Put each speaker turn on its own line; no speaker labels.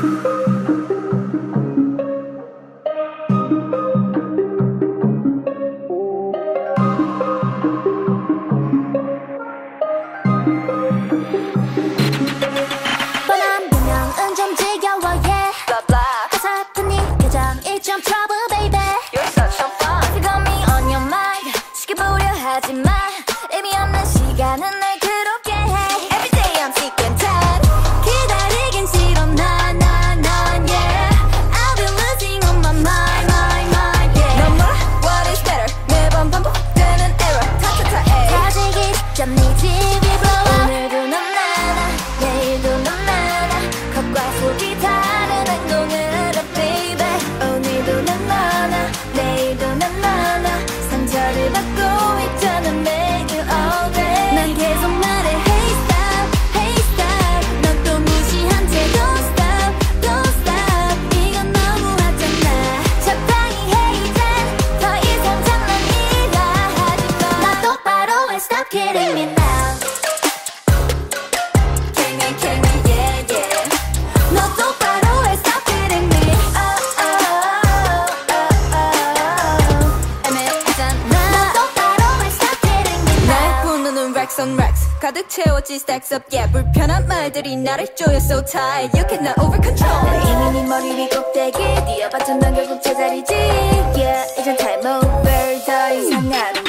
뻔한 분명은 좀 지겨워 yeah 가사픈 네 표정 일점 trouble baby
You're such a fun.
You got me on your mind 시켜보려 하지마 의미 없는 시간은 날 괴롭게 해 Every day I'm seeking time 기다리긴 싫어 난 yeah I'll be losing on my mind yeah
넌 뭐라? What is better? 매번 반복되는 error. 타타타
다지기 직전 네 집이 blow up 오늘도 넌 나나 내일도 넌 나나 겉과 속이 다른 행동을 하라 baby 오늘도 넌 나나 내일도 넌 나나 상처를 받고 있잖아 매일 all day 난 계속 말해 hey stop 넌 또 무시한 채 don't stop 이건 너무하잖아 적당히 해 이젠 더 이상 장난이라 하지마 나 똑바로 해 stop kidding me now Kill me yeah 너 똑바로 해 stop kidding me
애매하잖아.
너 똑바로 해 stop kidding me
날
now
부르는 racks on racks 가득 채웠지 stacks up yeah 불편한 말들이 나를 조여 so tight You cannot over control
난 이미 네 머리 위 꼭대기 뛰어봤던 넌 결국 제자리지 Yeah 이젠 time over 더 이상 안